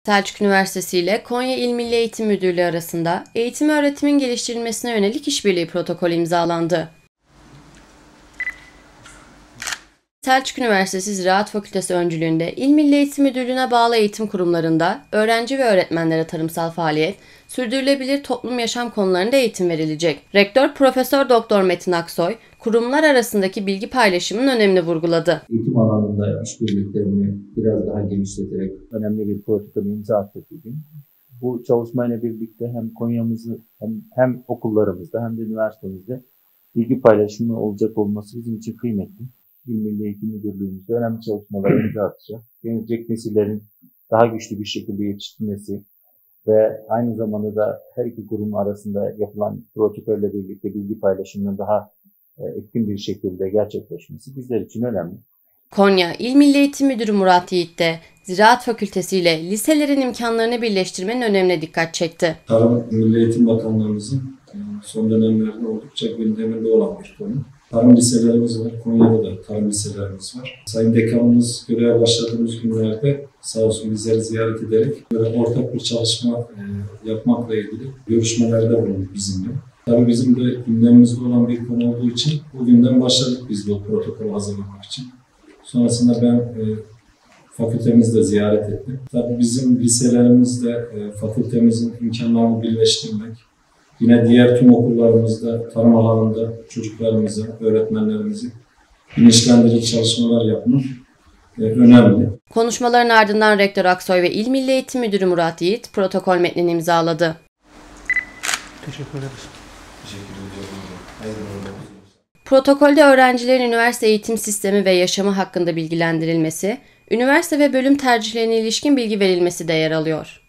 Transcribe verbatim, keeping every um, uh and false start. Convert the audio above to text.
Selçuk Üniversitesi ile Konya İl Milli Eğitim Müdürlüğü arasında eğitim öğretimin geliştirilmesine yönelik işbirliği protokolü imzalandı. Selçuk Üniversitesi Ziraat Fakültesi öncülüğünde İl Milli Eğitim Müdürlüğü'ne bağlı eğitim kurumlarında öğrenci ve öğretmenlere tarımsal faaliyet, sürdürülebilir toplum yaşam konularında eğitim verilecek. Rektör Profesör Doktor Metin Aksoy, kurumlar arasındaki bilgi paylaşımının önemini vurguladı. Eğitim alanında işbirliklerini biraz daha genişleterek önemli bir protokolü imza attık bugün. Bu çalışmayla birlikte hem Konya'mızı hem, hem okullarımızda hem de üniversitemizde bilgi paylaşımı olacak olması bizim için kıymetli. İl Milli Eğitim Müdürlüğümüzde önemli çalışmalara imza atacak. Gelecek nesillerin daha güçlü bir şekilde yetiştirilmesi ve aynı zamanda da her iki kurum arasında yapılan protokolle birlikte bilgi paylaşımının daha etkin bir şekilde gerçekleşmesi bizler için önemli. Konya İl Milli Eğitim Müdürü Murat Yiğit de Ziraat Fakültesi ile liselerin imkanlarını birleştirmenin önemine dikkat çekti. Tarım Milli Eğitim Bakanlığımızın son dönemlerde oldukça gündeminde olan bir konu. Tarım liselerimiz var, Konya'da da tarım liselerimiz var. Sayın Dekanımız göreve başladığımız günlerde sağ olsun bizleri ziyaret ederek böyle ortak bir çalışma e, yapmakla ilgili görüşmelerde bulundu bizimle. Tabii bizim de gündemimizde olan bir konu olduğu için bu günden başladık biz bu protokolü hazırlamak için. Sonrasında ben e, fakültemizde ziyaret ettim. Tabii bizim liselerimizde e, fakültemizin imkanlarını birleştirmek, yine diğer tüm okullarımızda tarım alanında çocuklarımızı, öğretmenlerimizi bilinçlendirici çalışmalar yapmak e, önemli. Konuşmaların ardından Rektör Aksoy ve İl Milli Eğitim Müdürü Murat Yiğit protokol metnini imzaladı. Teşekkür ederiz. Protokolde öğrencilerin üniversite eğitim sistemi ve yaşamı hakkında bilgilendirilmesi, üniversite ve bölüm tercihlerine ilişkin bilgi verilmesi de yer alıyor.